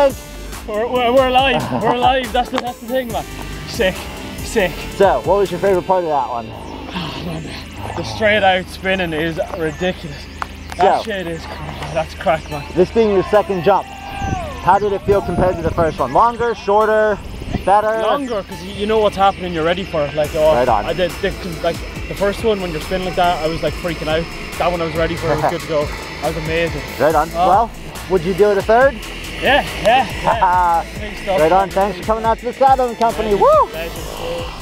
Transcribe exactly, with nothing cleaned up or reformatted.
think? We're, we're, we're alive, we're alive, that's the, that's the thing, man. Sick, sick. So, what was your favorite part of that one? Oh, man. The straight out spinning is ridiculous. That So, shit is, that's crack, man. This being your second jump, how did it feel compared to the first one? Longer, shorter, better? Longer, because you know what's happening, you're ready for it. Like, oh, right on. I did, the, like, the first one, when you're spinning like that, I was like freaking out. That one I was ready for, it was good to go. That was amazing. Right on. Oh. Well, would you do it a third? Yeah, yeah, yeah. Right on. Thanks for coming out to the Skydiving Company. Woo! Legend.